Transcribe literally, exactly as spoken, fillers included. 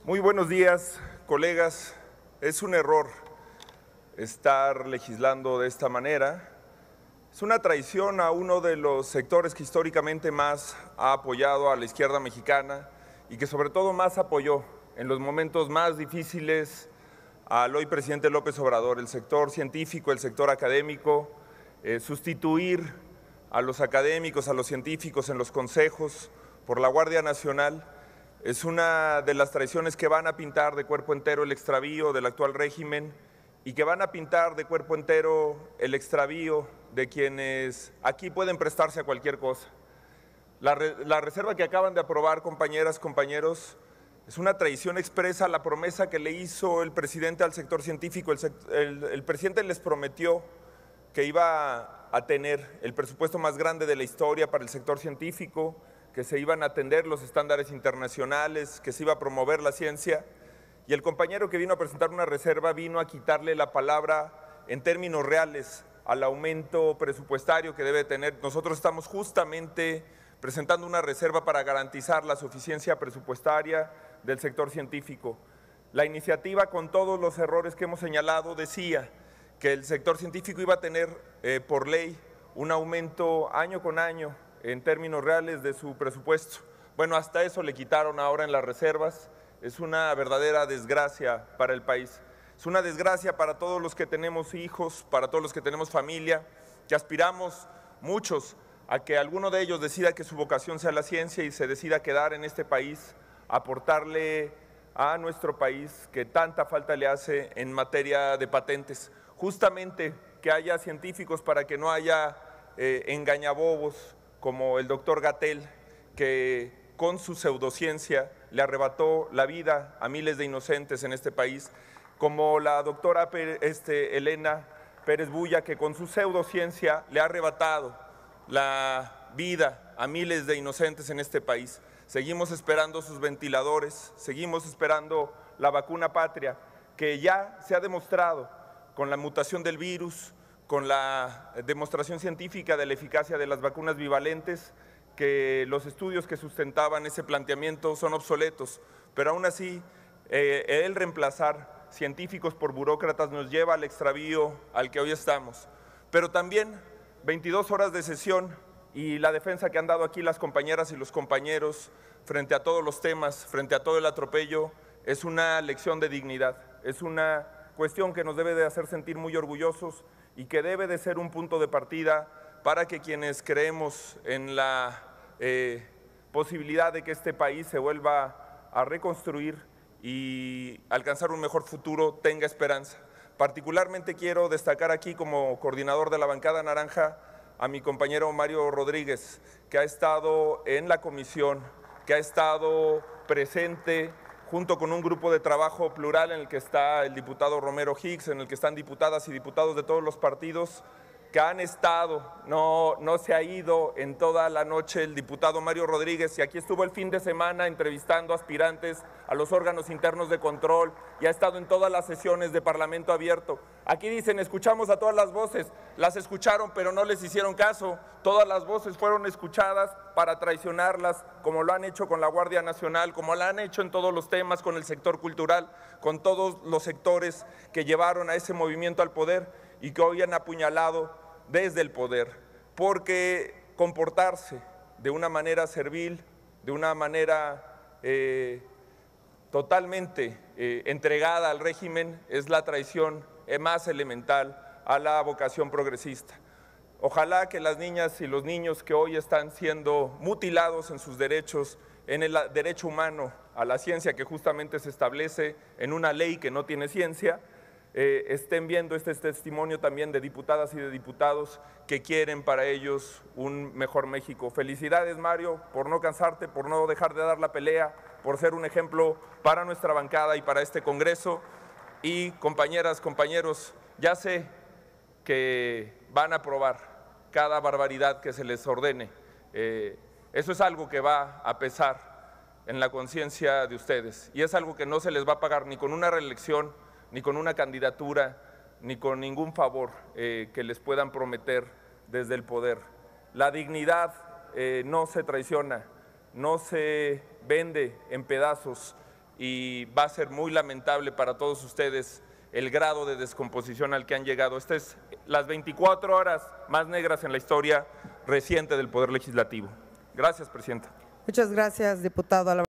Muy buenos días, colegas. Es un error estar legislando de esta manera. Es una traición a uno de los sectores que históricamente más ha apoyado a la izquierda mexicana y que sobre todo más apoyó en los momentos más difíciles al hoy presidente López Obrador, el sector científico, el sector académico. Eh, sustituir a los académicos, a los científicos en los consejos por la Guardia Nacional es una de las traiciones que van a pintar de cuerpo entero el extravío del actual régimen y que van a pintar de cuerpo entero el extravío de quienes aquí pueden prestarse a cualquier cosa. La, re, la reserva que acaban de aprobar, compañeras, compañeros, es una traición expresa a la promesa que le hizo el presidente al sector científico. El, el, el presidente les prometió que iba a tener el presupuesto más grande de la historia para el sector científico, que se iban a atender los estándares internacionales, que se iba a promover la ciencia, y el compañero que vino a presentar una reserva vino a quitarle la palabra en términos reales al aumento presupuestario que debe tener. Nosotros estamos justamente presentando una reserva para garantizar la suficiencia presupuestaria del sector científico. La iniciativa, con todos los errores que hemos señalado, decía que el sector científico iba a tener eh, por ley un aumento año con año en términos reales de su presupuesto. Bueno, hasta eso le quitaron ahora en las reservas. Es una verdadera desgracia para el país. Es una desgracia para todos los que tenemos hijos, para todos los que tenemos familia, que aspiramos muchos a que alguno de ellos decida que su vocación sea la ciencia y se decida quedar en este país, aportarle a nuestro país que tanta falta le hace en materia de patentes. Justamente que haya científicos para que no haya eh, engañabobos, como el doctor Gatell, que con su pseudociencia le arrebató la vida a miles de inocentes en este país, como la doctora este, Elena Pérez Bulla, que con su pseudociencia le ha arrebatado la vida a miles de inocentes en este país. Seguimos esperando sus ventiladores, seguimos esperando la vacuna patria, que ya se ha demostrado con la mutación del virus, con la demostración científica de la eficacia de las vacunas bivalentes, que los estudios que sustentaban ese planteamiento son obsoletos, pero aún así eh, el reemplazar científicos por burócratas nos lleva al extravío al que hoy estamos. Pero también veintidós horas de sesión y la defensa que han dado aquí las compañeras y los compañeros frente a todos los temas, frente a todo el atropello, es una lección de dignidad, es una cuestión que nos debe de hacer sentir muy orgullosos y que debe de ser un punto de partida para que quienes creemos en la eh, posibilidad de que este país se vuelva a reconstruir y alcanzar un mejor futuro tenga esperanza. Particularmente quiero destacar aquí como coordinador de la bancada naranja a mi compañero Mario Rodríguez, que ha estado en la comisión, que ha estado presente junto con un grupo de trabajo plural en el que está el diputado Romero Hicks, en el que están diputadas y diputados de todos los partidos, que han estado, no, no se ha ido en toda la noche el diputado Mario Rodríguez, y aquí estuvo el fin de semana entrevistando aspirantes a los órganos internos de control y ha estado en todas las sesiones de Parlamento Abierto. Aquí dicen, escuchamos a todas las voces, las escucharon pero no les hicieron caso, todas las voces fueron escuchadas para traicionarlas, como lo han hecho con la Guardia Nacional, como lo han hecho en todos los temas con el sector cultural, con todos los sectores que llevaron a ese movimiento al poder y que hoy han apuñalado desde el poder, porque comportarse de una manera servil, de una manera eh, totalmente eh, entregada al régimen, es la traición más elemental a la vocación progresista. Ojalá que las niñas y los niños que hoy están siendo mutilados en sus derechos, en el derecho humano a la ciencia que justamente se establece en una ley que no tiene ciencia, Eh, estén viendo este testimonio también de diputadas y de diputados que quieren para ellos un mejor México. Felicidades, Mario, por no cansarte, por no dejar de dar la pelea, por ser un ejemplo para nuestra bancada y para este Congreso. Y compañeras, compañeros, ya sé que van a aprobar cada barbaridad que se les ordene. Eh, eso es algo que va a pesar en la conciencia de ustedes y es algo que no se les va a pagar ni con una reelección, ni con una candidatura, ni con ningún favor eh, que les puedan prometer desde el poder. La dignidad eh, no se traiciona, no se vende en pedazos y va a ser muy lamentable para todos ustedes el grado de descomposición al que han llegado. Estas es las veinticuatro horas más negras en la historia reciente del Poder Legislativo. Gracias, Presidenta. Muchas gracias, diputado.